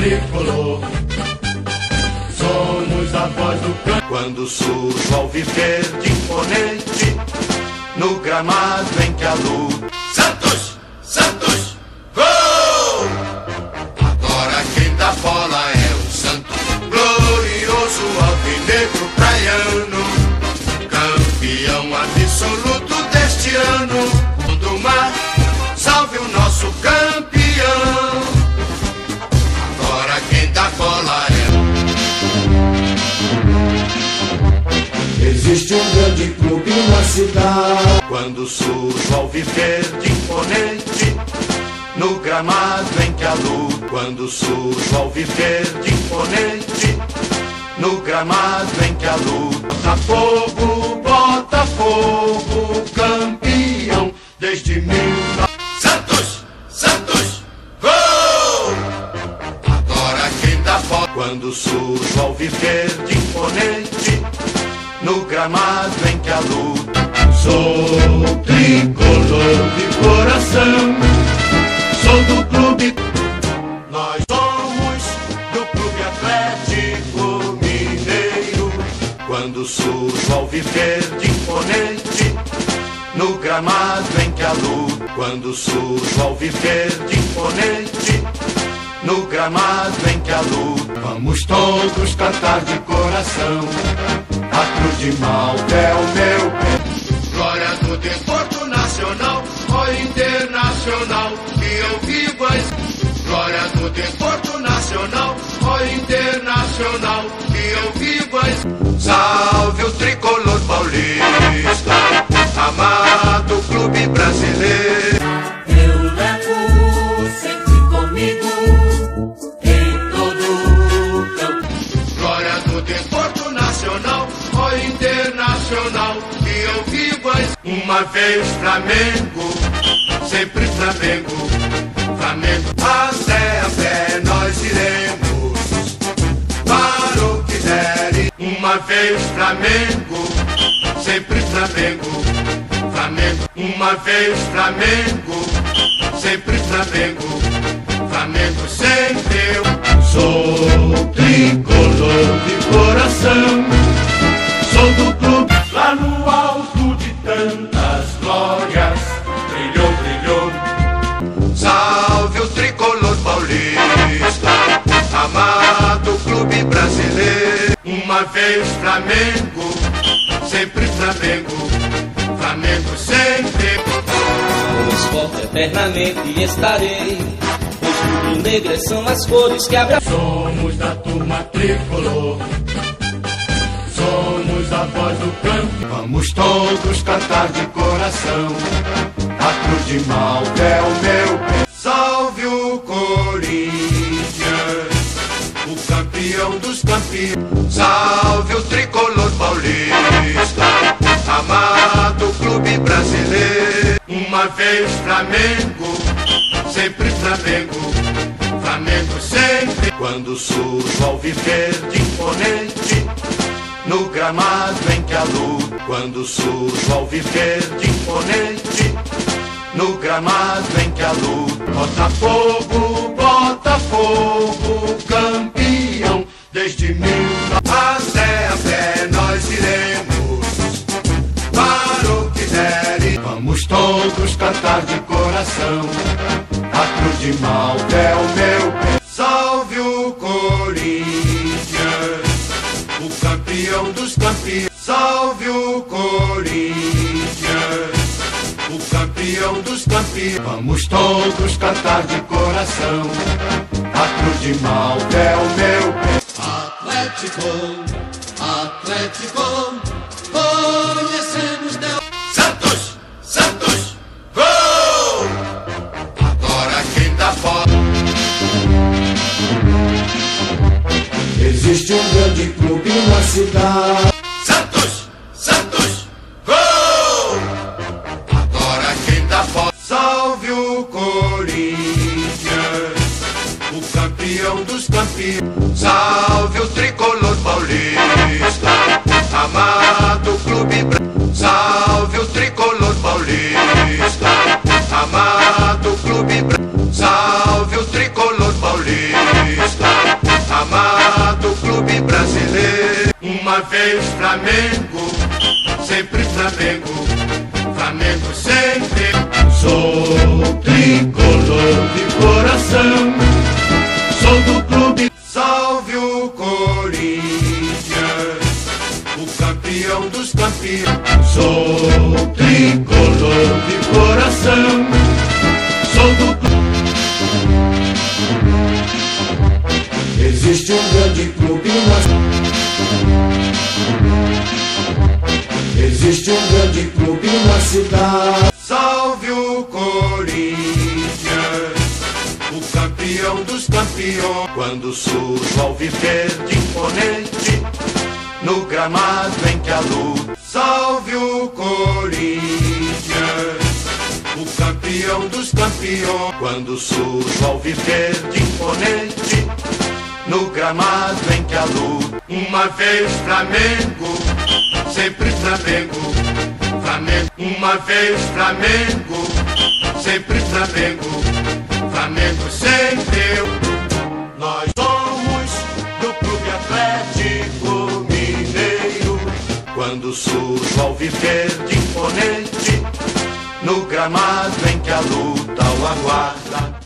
tricolor. Somos a voz do campo. Quando surge o alviverde imponente, no gramado em que a luz. Santos! Santos! Gol! Agora quem dá bola é o Santos. Glorioso alvinegro praiano, campeão absoluto deste ano. Do mar, salve o nosso campeão. Agora quem dá bola é. Existe um grande clube na cidade. Quando surge o alviverde imponente, no gramado em que a luz. Quando surge o alviverde imponente, no gramado em que a luz. Botafogo, Botafogo, campeão desde 1900. Santos! Santos! Gol! Agora quem dá bola. Quando surge o alviverde imponente, no gramado em que a luz. Sou tricolor de coração, sou do clube. Nós somos do Clube Atlético Mineiro. Quando surge o alviverde imponente, no gramado em que a luz. Quando surge o alviverde imponente, no gramado em que a luz. Vamos todos cantar de coração, a cruz de Malta é o meu pé. Glória do desporto nacional, ó internacional, que eu vivo as. Glória do desporto nacional, ó internacional, que eu vivo as. Salve o tricolor paulista, amado clube brasileiro. Eu levo sempre comigo em todo campo. Glória do desporto nacional, ó internacional, que eu vivo as. Uma vez Flamengo, sempre Flamengo, Flamengo. A pé nós iremos, para o que der. Uma vez Flamengo, sempre Flamengo, Flamengo. Uma vez Flamengo, sempre Flamengo, Flamengo sempre eu. Sou tricolor de coração, sou do clube. Lá no alto de tantas glórias, brilhou, brilhou. Salve o tricolor paulista, amado clube brasileiro. Uma vez Flamengo, sempre Flamengo, Flamengo sempre. Com esporte eternamente estarei, pois rubro-negras são as cores que abrem. Somos da turma tricolor, somos a voz do campo. Vamos todos cantar de coração, a cruz de Malta é o meu pé. Salve o Corinthians, o campeão dos campeões. Salve o tricolor paulista, amado clube brasileiro. Uma vez Flamengo, sempre Flamengo, Flamengo sempre. Quando surge o alviverde imponente, no gramado em que a luz. Quando surge o alviverde imponente, no gramado em que a luz. Botafogo, Botafogo, campeão desde 1900. A pé nós iremos, para o que der. Vamos todos cantar de coração, a cruz de Malta é o meu pé. Salve o Corinthians, o campeão dos campeões. Salve o Corinthians, o campeão dos campeões. Vamos todos cantar de coração, a cruz de Malta é o meu pé. Atlético, Atlético, conhecemos Deus. Santos! Santos! Gol! Agora quem dá bola. Existe um grande clube na cidade. Santos! Santos! Gol! Agora quem dá bola. Salve o Corinthians, o campeão dos campeões. Salve o tricolor paulista, amado clube brasileiro. Salve o tricolor paulista, amado clube brasileiro. Salve o tricolor paulista. vez Flamengo, sempre Flamengo, Flamengo sempre. Sou tricolor de coração, sou do clube. Salve o Corinthians, o campeão dos campeões. Sou tricolor de coração, sou do clube. Existe um grande clube Existe um grande clube na cidade. Salve o Corinthians, o campeão dos campeões. Quando surge o alviverde imponente, no gramado em que a luta. Salve o Corinthians, o campeão dos campeões. Quando surge o alviverde imponente, no gramado em que a luta. Uma vez Flamengo, sempre Flamengo, Flamengo. Uma vez Flamengo, sempre Flamengo, Flamengo sempre eu. Nós somos do Clube Atlético Mineiro. Quando surge o alviverde imponente, no gramado em que a luta o aguarda.